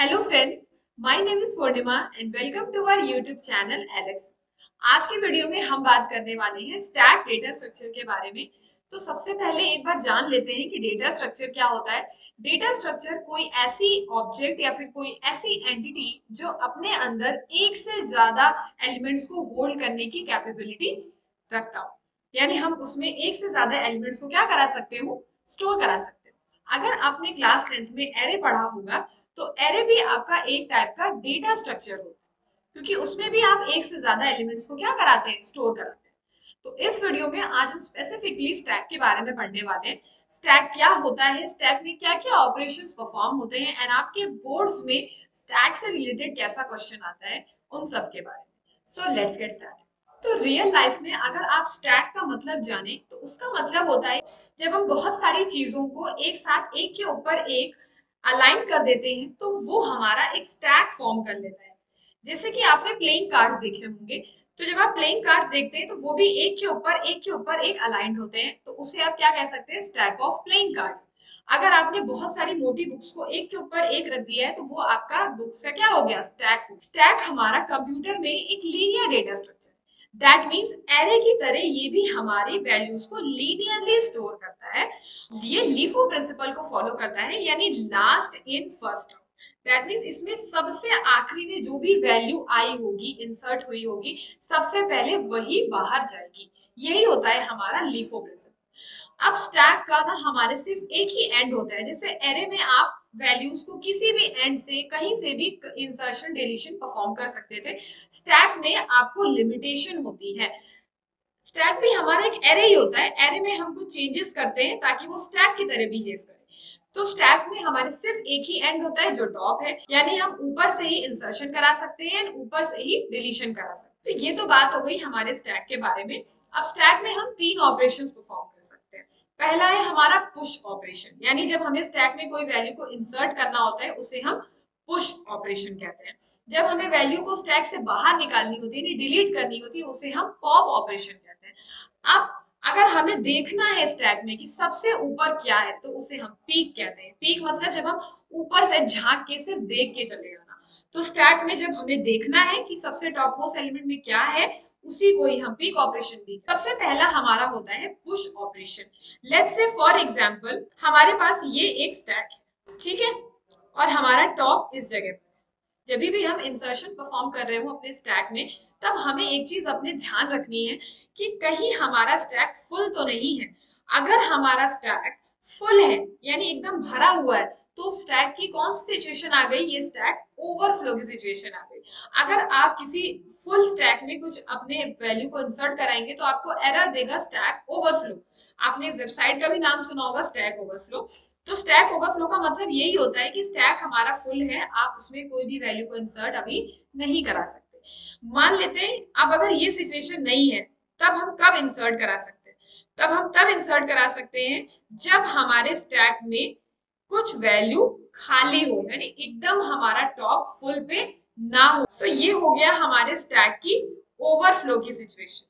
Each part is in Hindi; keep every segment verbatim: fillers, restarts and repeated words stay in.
Hello friends, my name is Purnima and welcome to our YouTube channel Alex. आज की वीडियो में हम बात करने वाले हैं स्टैक डेटा स्ट्रक्चर के बारे में। तो सबसे पहले एक बार जान लेते हैं कि डेटा स्ट्रक्चर क्या होता है। डेटा स्ट्रक्चर कोई ऐसी ऑब्जेक्ट या फिर कोई ऐसी एंटिटी जो अपने अंदर एक से ज्यादा एलिमेंट्स को होल्ड करने की कैपेबिलिटी रखता हो, यानी हम उसमें एक से ज्यादा एलिमेंट्स को क्या करा सकते हो, स्टोर करा सकते हो। अगर आपने क्लास टेंथ में एरे पढ़ा होगा तो एरे भी आपका एक टाइप का डेटा स्ट्रक्चर होता है, क्योंकि उसमें भी आप एक से ज्यादा एलिमेंट्स को क्या कराते हैं, स्टोर कराते हैं। तो इस वीडियो में आज हम स्पेसिफिकली स्टैक के बारे में पढ़ने वाले हैं। स्टैक क्या होता है, स्टैक में क्या क्या ऑपरेशंस परफॉर्म होते हैं एंड आपके बोर्ड्स में स्टैक से रिलेटेड कैसा क्वेश्चन आता है, उन सब के बारे में। So let's get started. तो रियल लाइफ में अगर आप स्टैक का मतलब जाने तो उसका मतलब होता है जब हम बहुत सारी चीजों को एक साथ एक के ऊपर एक अलाइन कर देते हैं तो वो हमारा एक स्टैक फॉर्म कर लेता है। जैसे कि आपने प्लेइंग कार्ड्स देखे होंगे, तो जब आप प्लेइंग कार्ड्स देखते हैं तो वो भी एक के ऊपर एक के ऊपर एक अलाइंड होते हैं, तो उसे आप क्या कह सकते हैं, स्टैक ऑफ प्लेइंग कार्ड्स। अगर आपने बहुत सारी मोटी बुक्स को एक के ऊपर एक रख दिया है तो वो आपका बुक्स का क्या हो गया, स्टैक। स्टैक हमारा कंप्यूटर में एक linear data structure, that means array की तरह ये भी हमारी वैल्यूज को लीनियरली स्टोर करता है। ये लीफो प्रिंसिपल को फॉलो करता है, यानी last in first. That means इसमें सबसे आखिरी में जो भी वैल्यू आई होगी, इंसर्ट हुई होगी, सबसे पहले वही बाहर जाएगी। यही होता है हमारा लीफो प्रिंसिपल। अब स्टैक का ना हमारे सिर्फ एक ही एंड होता है। जैसे एरे में आप वैल्यूज को किसी भी एंड से कहीं से भी इंसर्शन डिलीशन परफॉर्म कर सकते थे, स्टैक में आपको लिमिटेशन होती है। स्टैक भी हमारा एक एरे ही होता है, एरे में हम कुछ चेंजेस करते हैं ताकि वो स्टैक की तरह बिहेव करे। तो स्टैक में हमारे सिर्फ एक ही एंड होता है जो टॉप है, यानी हम ऊपर से ही इंसर्शन करा सकते हैं, ऊपर से ही डिलीशन करा सकते हैं। तो ये तो बात हो गई हमारे स्टैक के बारे में। अब स्टैक में हम तीन ऑपरेशंस परफॉर्म कर सकते हैं। पहला है हमारा पुश ऑपरेशन, यानी जब हमें स्टैक में कोई वैल्यू को इंसर्ट करना होता है उसे हम पुश ऑपरेशन कहते हैं। जब हमें वैल्यू को स्टैक से बाहर निकालनी होती है, डिलीट करनी होती है, उसे हम पॉप ऑपरेशन कहते हैं। अब अगर हमें देखना है स्टैक में कि सबसे ऊपर क्या है तो उसे हम पीक कहते हैं। पीक मतलब जब हम ऊपर से झांक के सिर्फ देख के चले जाना। तो स्टैक में जब हमें देखना है कि सबसे टॉप मोस्ट एलिमेंट में क्या है, उसी को ही हम पीक ऑपरेशन भी। सबसे पहला हमारा होता है push operation. Let's say for example हमारे पास ये एक स्टैक है, ठीक है, और हमारा टॉप इस जगह पर। जब भी हम इंसर्शन परफॉर्म कर रहे हो अपने स्टैक में, तब हमें एक चीज अपने ध्यान रखनी है कि कहीं हमारा स्टैक फुल तो नहीं है। अगर हमारा स्टैक फुल है, यानी एकदम भरा हुआ है, तो स्टैक की कौन सी सिचुएशन आ गई, ये स्टैक ओवरफ्लो की सिचुएशन आ गई। अगर आप किसी फुल स्टैक में कुछ अपने वैल्यू को इंसर्ट कराएंगे तो आपको एरर देगा स्टैक ओवरफ्लो। आपने इस वेबसाइट का भी नाम सुना होगा, स्टैक ओवरफ्लो। तो स्टैक ओवरफ्लो का मतलब यही होता है कि स्टैक हमारा फुल है, आप उसमें कोई भी वैल्यू को इंसर्ट अभी नहीं करा सकते। मान लेते हैं अब अगर ये सिचुएशन नहीं है, तब हम कब इंसर्ट करा सकते हैं, तब हम तब इंसर्ट करा सकते हैं जब हमारे स्टैक में कुछ वैल्यू खाली हो, यानी एकदम हमारा टॉप फुल पे ना हो। तो ये हो गया हमारे स्टैक की ओवरफ्लो की सिचुएशन,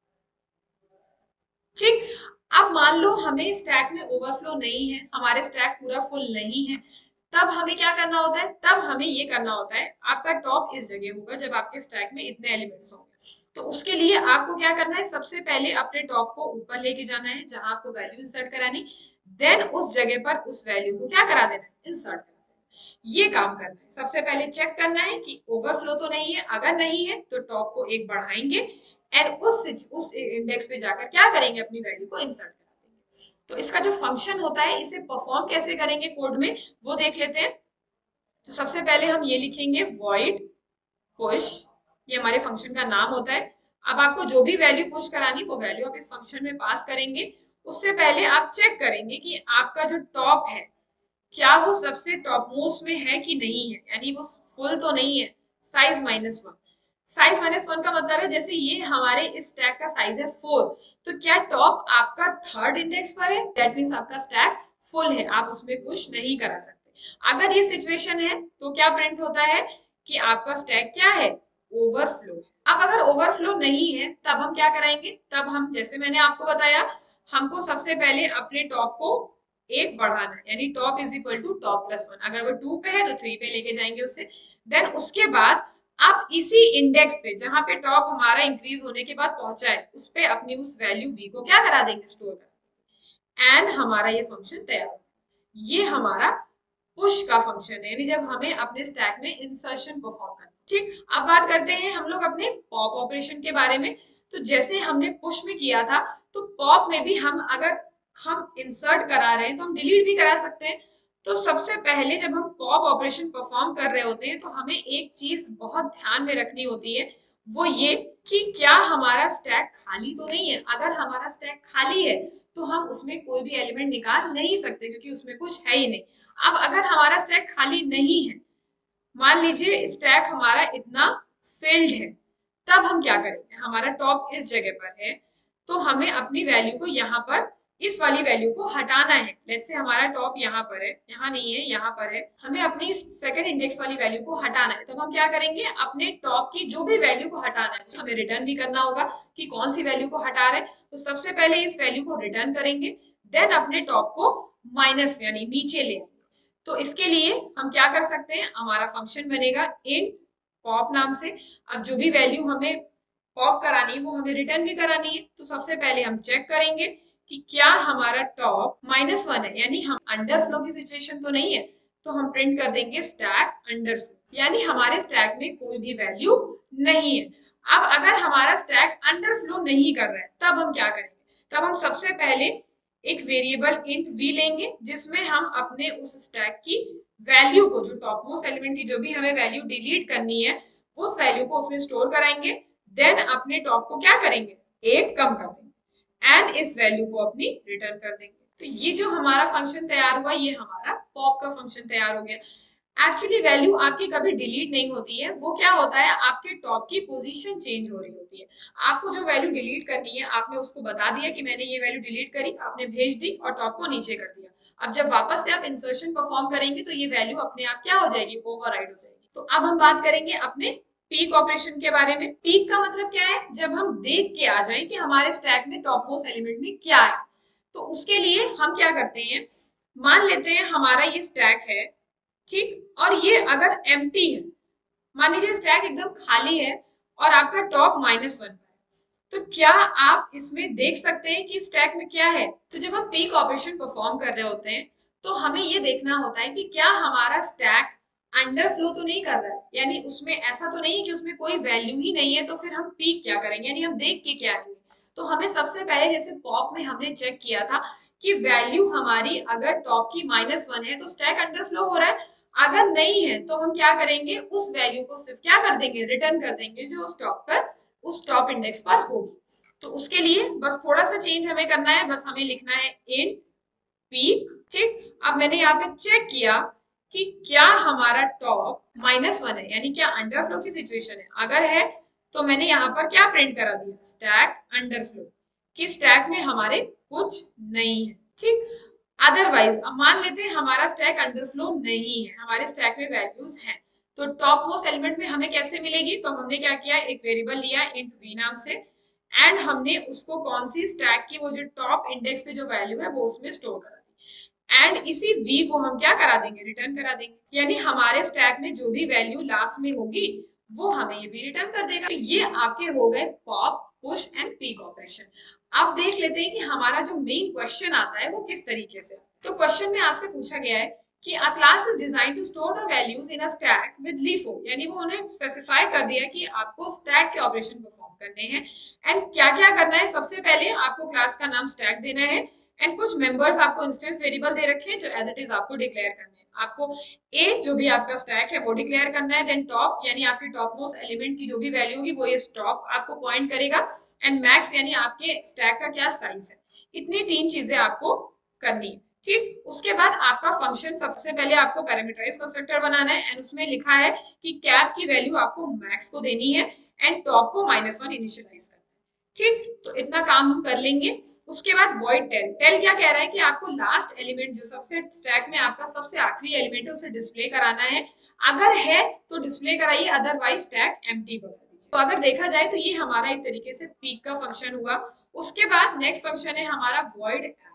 ठीक। अब मान लो हमें स्टैक में ओवरफ्लो नहीं है, हमारे स्टैक पूरा फुल नहीं है, तब हमें क्या करना होता है, तब हमें ये करना होता है, आपका टॉप इस जगह होगा जब आपके स्टैक में इतने एलिमेंट्स होंगे। तो उसके लिए आपको क्या करना है, सबसे पहले अपने टॉप को ऊपर लेके जाना है जहां आपको वैल्यू इंसर्ट करानी, देन उस जगह पर उस वैल्यू को क्या करा देना है, इंसर्ट करा देना। ये काम करना है। सबसे पहले चेक करना है कि ओवरफ्लो तो नहीं है, अगर नहीं है तो टॉप को एक बढ़ाएंगे एंड उस उस इंडेक्स पे जाकर क्या करेंगे, अपनी वैल्यू को इंसर्ट करा देंगे। तो इसका जो फंक्शन होता है, इसे परफॉर्म कैसे करेंगे कोड में, वो देख लेते हैं। तो सबसे पहले हम ये लिखेंगे void push, ये हमारे फंक्शन का नाम होता है। अब आपको जो भी वैल्यू पुश करानी, वो वैल्यू आप इस फंक्शन में पास करेंगे। उससे पहले आप चेक करेंगे कि आपका जो टॉप है, क्या वो सबसे टॉप मोस्ट में है कि नहीं है, यानी वो फुल तो नहीं है। Size minus one, size minus one का मतलब है जैसे ये हमारे इस स्टैक का साइज है फोर, तो क्या टॉप आपका थर्ड इंडेक्स पर है, दैट मीन्स आपका स्टैक फुल है, आप उसमें पुश नहीं करा सकते। अगर ये सिचुएशन है तो क्या प्रिंट होता है कि आपका स्टैक क्या है, ओवरफ्लो। अब अगर ओवरफ्लो नहीं है तब हम क्या कराएंगे, तब हम जैसे मैंने आपको बताया, हमको सबसे पहले अपने टॉप को एक बढ़ाना है, यानी top is equal to top plus one. अगर वो टू पे है तो थ्री पे लेके जाएंगे उससे। देन उसके बाद अब इसी इंडेक्स पे जहां पे टॉप हमारा इंक्रीज होने के बाद पहुंचा है उस पे अपनी उस वैल्यू वी को क्या करा देंगे, स्टोर करा, एंड हमारा ये फंक्शन तैयार हो। ये हमारा पुश का फंक्शन है, यानी जब हमें अपने स्टैक में इंसर्शन परफॉर्म करना। ठीक, अब बात करते हैं हम लोग अपने पॉप ऑपरेशन के बारे में। तो जैसे हमने पुश में किया था तो पॉप में भी हम अगर हम इंसर्ट करा रहे हैं तो हम डिलीट भी करा सकते हैं। तो सबसे पहले जब हम पॉप ऑपरेशन परफॉर्म कर रहे होते हैं तो हमें एक चीज बहुत ध्यान में रखनी होती है, वो ये कि क्या हमारा स्टैक खाली तो नहीं है। अगर हमारा स्टैक खाली है तो हम उसमें कोई भी एलिमेंट निकाल नहीं सकते क्योंकि उसमें कुछ है ही नहीं। अब अगर हमारा स्टैक खाली नहीं है, मान लीजिए स्टैक हमारा इतना फिल्ड है, तब हम क्या करेंगे, हमारा टॉप इस जगह पर है तो हमें अपनी वैल्यू को यहाँ पर इस वाली वैल्यू को हटाना है। लेट्स से हमारा टॉप यहाँ पर है, यहाँ नहीं है, यहाँ पर है, हमें अपनी सेकंड इंडेक्स वाली वैल्यू को हटाना है। तो हम क्या करेंगे, अपने टॉप की जो भी वैल्यू को हटाना है हमें रिटर्न भी करना होगा कि कौन सी वैल्यू को हटा रहे हैं। तो सबसे पहले इस वैल्यू को रिटर्न करेंगे, देन अपने टॉप को माइनस यानी नीचे ले। तो इसके लिए हम क्या कर सकते हैं, हमारा फंक्शन बनेगा इंट पॉप नाम से। अब जो भी वैल्यू हमें पॉप करानी है वो हमें रिटर्न भी करानी है। तो सबसे पहले हम चेक करेंगे कि क्या हमारा टॉप माइनस वन है, यानी हम अंडरफ्लो की सिचुएशन तो नहीं है। तो हम प्रिंट कर देंगे स्टैक अंडरफ्लो, यानी हमारे स्टैक में कोई भी वैल्यू नहीं है। अब अगर हमारा स्टैक अंडरफ्लो नहीं कर रहा है तब हम क्या करेंगे, तब हम सबसे पहले एक वेरिएबल इंट वी लेंगे जिसमें हम अपने उस स्टैक की वैल्यू को, जो टॉप मोस्ट एलिमेंट की जो भी हमें वैल्यू डिलीट करनी है उस वैल्यू को उसमें स्टोर कराएंगे। देन अपने टॉप को क्या करेंगे, एक कम कर देंगे एंड इस वैल्यू को अपनी रिटर्न कर देंगे। तो ये जो हमारा फंक्शन तैयार हुआ ये हमारा पॉप का फंक्शन तैयार हो गया। एक्चुअली वैल्यू आपकी कभी डिलीट नहीं होती है, वो क्या होता है आपके टॉप की पोजीशन चेंज हो रही होती है। आपको जो वैल्यू डिलीट करनी है आपने उसको बता दिया कि मैंने ये वैल्यू डिलीट करी, आपने भेज दी और टॉप को नीचे कर दिया। अब जब वापस से आप इंसर्शन परफॉर्म करेंगे तो ये वैल्यू अपने आप क्या हो जाएगी, ओवरराइड हो जाएगी। तो अब हम बात करेंगे अपने पीक ऑपरेशन के बारे में। पीक का मतलब क्या है, जब हम देख के आ जाए कि हमारे स्टैक में टॉप मोस्ट एलिमेंट में क्या है। तो उसके लिए हम क्या करते हैं, मान लेते हैं हमारा ये स्टैक है, ठीक, और ये अगर एम्प्टी है, मान लीजिए स्टैक एकदम खाली है और आपका टॉप माइनस वन पर है, तो क्या आप इसमें देख सकते हैं कि स्टैक में क्या है। तो जब हम पीक ऑपरेशन परफॉर्म कर रहे होते हैं तो हमें ये देखना होता है कि क्या हमारा स्टैक अंडरफ्लो तो नहीं कर रहा है, यानी उसमें ऐसा तो नहीं है कि उसमें कोई वैल्यू ही नहीं है। तो फिर हम पीक क्या करेंगे, यानी हम देख के क्या करेंगे। तो हमें सबसे पहले जैसे पॉप में हमने चेक किया था कि वैल्यू हमारी अगर टॉप की माइनस वन है तो स्टैक अंडरफ्लो हो रहा है, अगर नहीं है तो हम क्या करेंगे, उस वैल्यू को सिर्फ क्या कर देंगे, रिटर्न कर देंगे जो उस टॉप पर उस टॉप इंडेक्स पर होगी। तो उसके लिए बस थोड़ा सा चेंज हमें करना है, बस हमें लिखना है इंट पीक, ठीक। अब मैंने यहाँ पे चेक किया कि क्या हमारा टॉप माइनस वन है, यानी क्या अंडरफ्लो की सिचुएशन है। अगर है तो मैंने यहाँ पर क्या प्रिंट करा दिया, स्टैक अंडरफ्लो, कि स्टैक में हमारे कुछ नहीं है, ठीक। अदरवाइज अब मान लेते हैं हमारा स्टैक अंडरफ्लो नहीं है, हमारे स्टैक में वैल्यूज हैं, तो टॉप मोस्ट एलिमेंट में हमें कैसे मिलेगी। तो हमने क्या किया, एक वेरिएबल लिया इंट वी नाम से एंड हमने उसको कौन सी स्टैक की वो जो टॉप इंडेक्स पे जो वैल्यू है वो उसमें स्टोर करा दी एंड इसी वी को हम क्या करा देंगे, रिटर्न करा देंगे। यानी हमारे स्टैक में जो भी वैल्यू लास्ट में होगी वो हमें ये भी रिटर्न कर देगा। तो ये आपके हो गए pop, push and peek operation. अब देख लेते हैं कि हमारा जो मेन क्वेश्चन आता है वो किस तरीके से। तो क्वेश्चन में आपसे पूछा गया है कि a class is designed to store the values in a stack with LIFO, यानी वो उन्हें स्पेसिफाई कर दिया कि आपको स्टैक के ऑपरेशन परफॉर्म करने हैं एंड क्या क्या करना है। सबसे पहले आपको क्लास का नाम स्टैक देना है एंड कुछ मेंबर्स आपको इंस्टेंस वेरिएबल दे रखे हैं जो एज इट इज आपको डिक्लेयर करने हैं। आपको ए जो भी आपका स्टैक है वो डिक्लेयर करना है, देन टॉप यानी आपके टॉप मोस्ट एलिमेंट की जो भी वैल्यू होगी वो ये टॉप आपको पॉइंट करेगा एंड मैक्स यानी आपके स्टैक का क्या साइज है। इतनी तीन चीजें आपको करनी है, ठीक। उसके बाद आपका फंक्शन, सबसे पहले आपको पैरामीटराइज कंस्ट्रक्टर बनाना है एंड उसमें लिखा है कि कैप की वैल्यू आपको मैक्स को देनी है एंड टॉप को माइनस वन इनिशियलाइज करना है, ठीक। तो इतना काम हम कर लेंगे। उसके बाद वॉइड टेल, टेल क्या कह रहा है कि आपको लास्ट एलिमेंट जो सबसे स्टैक में आपका सबसे आखिरी एलिमेंट है उसे डिस्प्ले कराना है। अगर है तो डिस्प्ले कराइए, अदरवाइज स्टैक एम्प्टी बता दीजिए। तो अगर देखा जाए तो ये हमारा एक तरीके से पीक का फंक्शन हुआ। उसके बाद नेक्स्ट फंक्शन है हमारा वॉइड एड।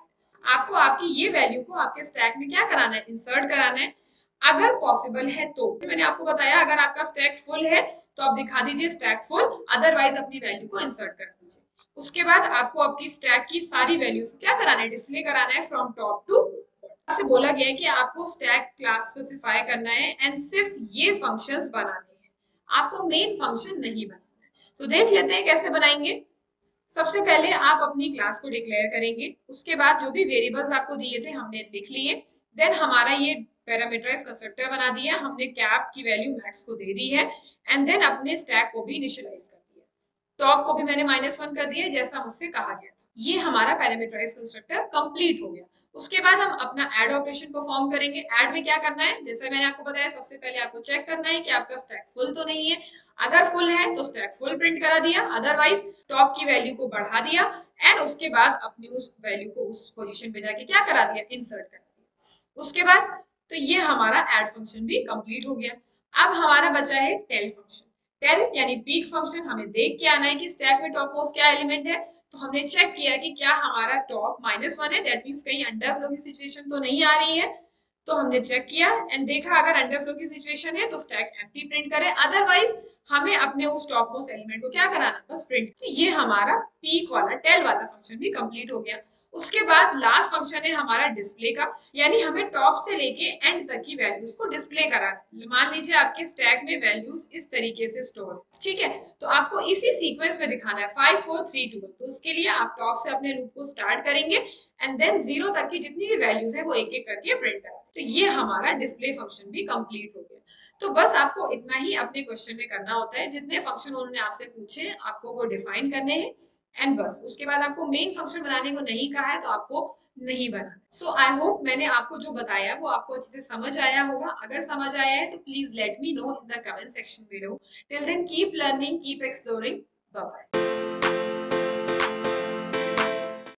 आपको आपकी ये वैल्यू को आपके स्टैक में क्या कराना है, इंसर्ट कराना है अगर पॉसिबल है तो। मैंने आपको बताया अगर आपका स्टैक फुल है तो आप दिखा दीजिए स्टैक फुल, अदरवाइज अपनी वैल्यू को इंसर्ट कर दीजिए। उसके बाद आपको आपकी स्टैक की सारी वैल्यूज क्या कराना है, डिस्प्ले कराना है फ्रॉम टॉप टू। आपसे बोला गया है कि आपको स्टैक क्लास स्पेसिफाई करना है एंड सिर्फ ये फंक्शंस बनाने हैं, आपको मेन फंक्शन नहीं बनाना है। तो देख लेते हैं कैसे बनाएंगे। सबसे पहले आप अपनी क्लास को डिक्लेयर करेंगे, उसके बाद जो भी वेरिएबल्स आपको दिए थे हमने लिख लिए। देन हमारा ये पैरामीटराइज कंस्ट्रक्टर बना दिया, हमने कैप की वैल्यू मैक्स को दे दी है एंड देन अपने स्टैक को भी इनिशियलाइज कर दिया। टॉप को भी मैंने माइनस वन कर दिया जैसा मुझसे कहा गया था। ये हमारा पैरामीटराइज कंस्ट्रक्टर कंप्लीट हो गया। उसके बाद हम अपना ऐड ऑपरेशन परफॉर्म करेंगे। ऐड में क्या करना है, जैसे मैंने आपको बताया सबसे पहले आपको चेक करना है कि आपका स्टैक फुल तो नहीं है। अगर फुल है तो स्टैक फुल प्रिंट करा दिया, अदरवाइज टॉप की वैल्यू को बढ़ा दिया एंड उसके बाद अपनी उस वैल्यू को उस पोजीशन पे जाके क्या करा दिया, इंसर्ट करा दिया। उसके बाद तो ये हमारा ऐड फंक्शन भी कंप्लीट हो गया। अब हमारा बचा है टेल फंक्शन। टेल यानी पीक फंक्शन, हमें देख के आना है कि स्टैक में टॉप मोस्ट क्या एलिमेंट है। तो हमने चेक किया कि क्या हमारा टॉप माइनस वन है, दैट मीन्स कहीं अंडरफ्लो की सिचुएशन तो नहीं आ रही है। तो हमने चेक किया एंड देखा अगर अंडरफ्लो की सिचुएशन है तो स्टैक एम्प्टी प्रिंट करे, अदरवाइज हमें अपने उस टॉप मोस्ट एलिमेंट को क्या कराना, बस प्रिंट। तो ये हमारा पीक वाला टेल वाला फंक्शन भी कंप्लीट हो गया। उसके बाद लास्ट फंक्शन है हमारा डिस्प्ले का, यानी हमें टॉप से लेके एंड तक की वैल्यूज को डिस्प्ले कराना। मान लीजिए आपके स्टैक में वैल्यूज इस तरीके से स्टोर है, ठीक है, तो आपको इसी सीक्वेंस में दिखाना है फाइव फोर थ्री टू। तो उसके लिए आप टॉप से अपने लूप को स्टार्ट करेंगे एंड देन जीरो तक की जितनी भी वैल्यूज है वो एक एक करके प्रिंट करेंगे। तो ये हमारा डिस्प्ले फंक्शन भी कंप्लीट हो गया। तो बस आपको इतना ही अपने क्वेश्चन में करना होता है, जितने फंक्शन उन्होंने आपसे पूछे आपको वो डिफाइन करने हैं एंड बस। उसके बाद आपको मेन फंक्शन बनाने को नहीं कहा है तो आपको नहीं बनाना। सो आई होप मैंने आपको जो बताया वो आपको अच्छे से समझ आया होगा। अगर समझ आया है तो please let me know in the comment section below. Till then keep learning, keep exploring, bye bye.